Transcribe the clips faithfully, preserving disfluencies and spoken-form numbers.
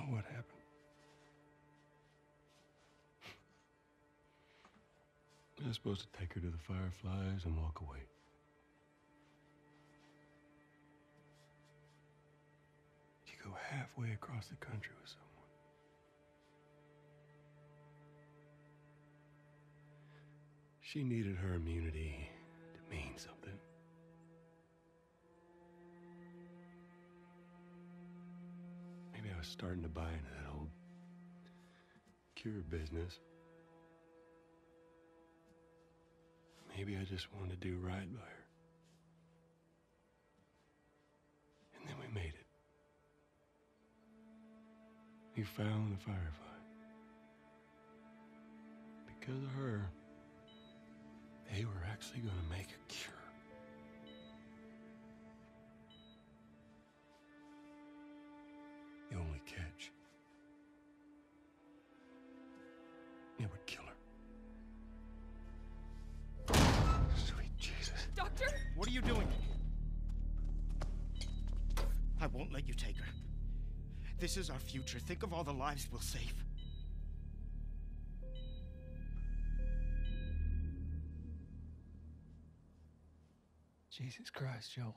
know what happened. I was supposed to take her to the Fireflies and walk away. You go halfway across the country with someone. She needed her immunity to mean something. Maybe I was starting to buy into that old cure business. Maybe I just wanted to do right by her. And then we made it. We found the Firefly. Because of her, they were actually going to make a cure. The only catch, it would kill her. Sweet Jesus. Doctor? What are you doing? I won't let you take her. This is our future. Think of all the lives we'll save. Jesus Christ, Joe.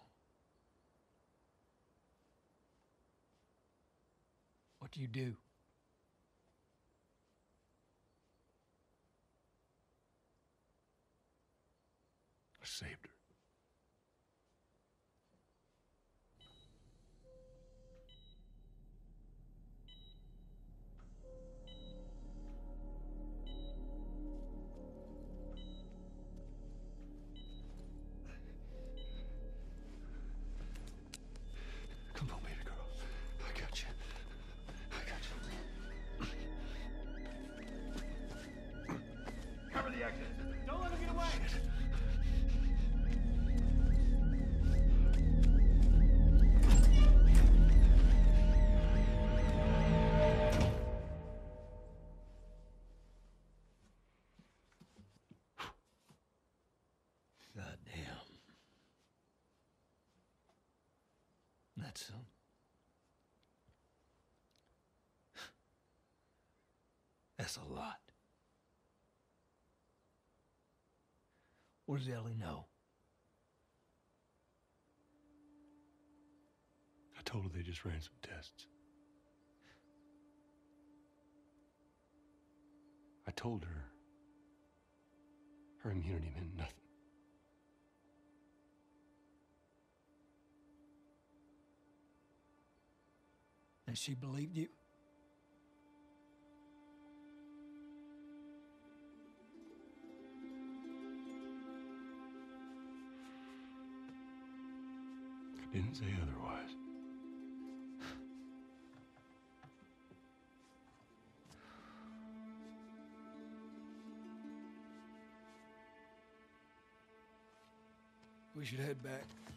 What do you do? I saved her. Come on, baby girl. I got you. I got you. Cover the exit. Don't let him get away! God damn. That's some. That's a lot. What does Ellie know? I told her they just ran some tests. I told her her immunity meant nothing. And she believed you? I didn't say otherwise. We should head back.